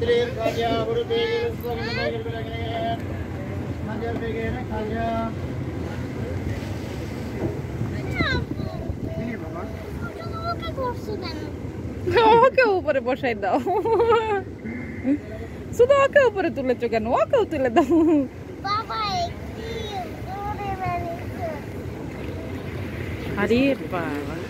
ওকে উপরে বসাই দাও শুধু ওকে উপরে তুলেছো কেন ওকেও তুলে দাও আরে বাবা